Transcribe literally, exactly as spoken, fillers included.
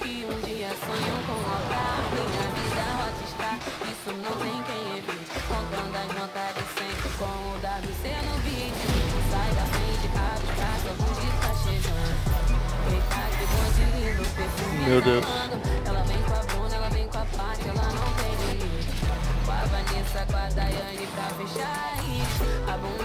que um dia sonham com altar. Minha vida rockstar, isso não tem quem evite. Contando as vontades sempre com o W C no beat. Sai da frente, abre o braço, o bonde tá chegando. Eita, que bonde lindo, perfume Meu Deus. exalando. Ela vem com a Bruna, ela vem com a Paty, ela não tem limite. Com a Vanessa, com a Daiane pra fechar a hit. A Bruna